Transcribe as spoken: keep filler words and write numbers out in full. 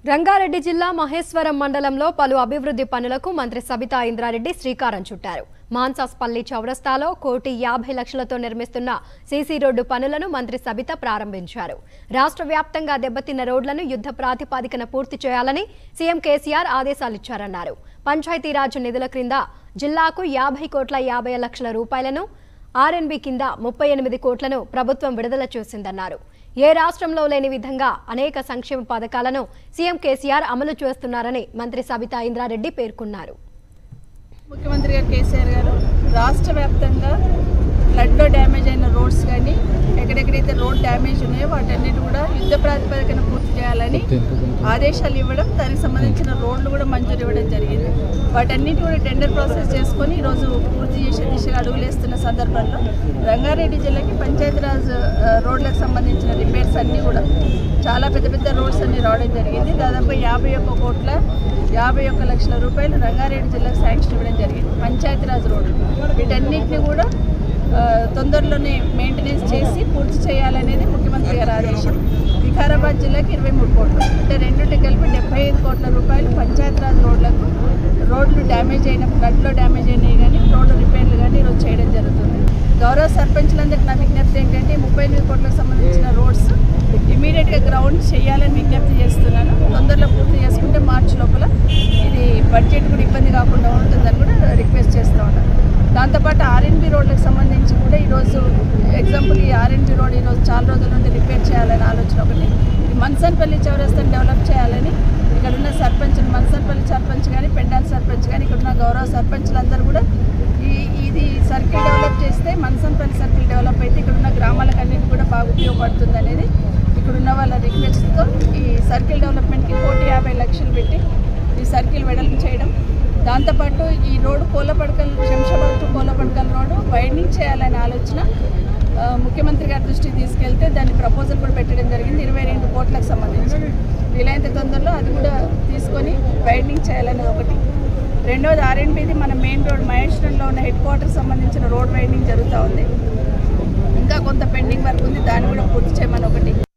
రంగారెడ్డి జిల్లా మహేశ్వరం మండలంలో పలు అభివృద్ధి పనులకు మంత్రి సబితా ఇంద్రారెడ్డి శ్రీకారం చుట్టారు. మాన్సాస్పల్లి చౌరస్తాలో కోటి యాభై లక్షలతో నిర్మిస్తున్న సీసీ రోడ్డు పనులను మంత్రి సబిత ప్రారంభించారు. రాష్ట్ర వ్యాప్తంగా దెబ్బతిన్న రోడ్లను యుద్ధ ప్రాతిపదికన పూర్తి చేయాలని సీఎం కేసీఆర్ ఆదేశాలిచ్చారన్నారు. పంచాయతీరాజ్ నిధుల క్రింద జిల్లాకు యాభై కోట్ల యాభై లక్షల రూపాయలను, ఆర్ఎన్బి కింద ముప్పై ఎనిమిది కోట్లను ప్రభుత్వం విడుదల చేసిందన్నారు. ఏ రాష్ట్రంలో లేని విధంగా అనేక సంక్షేమ పథకాలను సీఎం కేసీఆర్ అమలు చేస్తున్నారని మంత్రి సబితా ఇంద్రారెడ్డి పేర్కొన్నారు. ముఖ్యమంత్రి గారు కేసీఆర్ గారు రాష్ట్ర వ్యాప్తంగా ఫ్లడ్లో డ్యామేజ్ అయిన రోడ్స్ కానీ ఎక్కడెక్కడైతే రోడ్ డ్యామేజ్ ఉన్నాయో వాటన్నిటి కూడా యుద్ధ ప్రాతిపదికన పూర్తి చేయాలని ఆదేశాలు ఇవ్వడం, దానికి సంబంధించిన రోడ్లు కూడా మంజూరు ఇవ్వడం జరిగింది. వాటన్నిటి కూడా టెండర్ ప్రాసెస్ చేసుకొని ఈరోజు పూర్తి చేసే దిశగా అడుగులేస్తున్న సందర్భంలో రంగారెడ్డి జిల్లాకి పంచాయతీరాజ్ రోడ్లకు సంబంధించిన రిపేర్స్ అన్నీ కూడా చాలా పెద్ద పెద్ద రోడ్స్ అన్ని రావడం జరిగింది. దాదాపు యాభై ఒక్క కోట్ల యాభై ఒక్క లక్షల రూపాయలు రంగారెడ్డి జిల్లాకు శాంక్షన్ ఇవ్వడం జరిగింది. పంచాయతీరాజ్ రోడ్లు వీటన్నిటిని కూడా తొందరలోనే మెయింటెనెన్స్ చేసి పూర్తి చేయాలనేది ముఖ్యమంత్రి గారి ఆదేశం. వికారాబాద్ జిల్లాకి ఇరవై మూడు కోట్లు అంటే రెండుటి కలిపి డెబ్బై ఐదు కోట్ల రూపాయలు పంచాయతీరాజ్ రోడ్లకు రోడ్లు డ్యామేజ్ అయిన ఫ్లడ్లో డ్యామేజ్ అయినాయి కానీ రోడ్లు రిపేర్లు కానీ ఈరోజు చేయడం జరుగుతుంది. గౌరవ సర్పంచ్లందరికీ నా విజ్ఞప్తి ఏంటంటే ముప్పై ఎనిమిది కోట్లకు సంబంధించిన రోడ్స్ ఇమీడియట్గా గ్రౌండ్ చేయాలని విజ్ఞప్తి చేస్తున్నాను. తొందరలో పూర్తి చేసుకుంటే మార్చి లోపల ఇది బడ్జెట్ కూడా ఇబ్బంది కాకుండా ఉంటుందని కూడా రిక్వెస్ట్ చేస్తూ ఉన్నాను. దాంతోపాటు ఆర్ఎన్బి రోడ్లకు సంబంధించి కూడా ఈరోజు ఎగ్జాంపుల్ ఈ ఆర్ఎన్బి రోడ్ ఈరోజు చాలా రోజుల నుండి రిపేర్ చేయాలని ఆలోచన ఒకటి. ఈ మన్సన్పల్లి చౌరస్తాను డెవలప్ చేయాలని ఇక్కడున్న సర్పంచ్ మన్సన్పల్లి సర్పంచ్ కానీ పెండాల్ సర్పంచ్ కానీ ఇక్కడున్న గౌరవ సర్పంచ్లందరూ కూడా ఈ ఇది సర్కిల్ డెవలప్ చేస్తే మన్సన్పల్లి సర్కిల్ డెవలప్ అయితే ఇక్కడున్న గ్రామాలకన్నిటి కూడా బాగా ఉపయోగపడుతుంది అనేది ఇక్కడున్న వాళ్ళ రిక్వెస్ట్తో ఈ సర్కిల్ డెవలప్మెంట్కి కోటి యాభై లక్షలు పెట్టి ఈ సర్కిల్ వెడల్పు చేయడం, దాంతోపాటు ఈ road Kolapadakal Shamshabad to Kolapadakal road widening చేయాలనే ఆలోచన ముఖ్యమంత్రి గారి దృష్టికి తీసుకెళ్తే దాన్ని ప్రపోజల్ కూడా పెట్టడం జరిగింది. ఇరవై రెండు కోట్లకు సంబంధించి వీలైనంత తొందరలో అది కూడా తీసుకొని వైడనింగ్ చేయాలనేది ఒకటి. రెండవది ఆర్ఎన్బిది మన మెయిన్ రోడ్ మహేశ్వరంలో ఉన్న హెడ్ క్వార్టర్ సంబంధించిన రోడ్ వైడనింగ్ జరుగుతూ ఉంది. ఇంకా కొంత పెండింగ్ వర్క్ ఉంది, దాన్ని కూడా పూర్తి చేయమని ఒకటి.